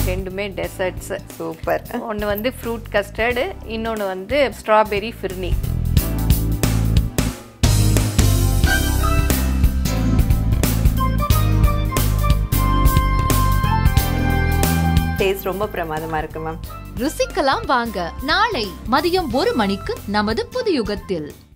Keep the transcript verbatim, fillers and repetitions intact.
ரெண்டுமே desserts. Super. ஒன்று வந்து ஃப்ரூட் கஸ்டர்டு, இன்னொன்று வந்து ஸ்ட்ராபெரி ஃபிர்னி. டேஸ்ட் ரொம்ப பிரமாதமா இருக்கு மேம். ருசிக்கலாம் வாங்க நாளை மதியம் ஒரு மணிக்கு நமது புதுயுகத்தில்.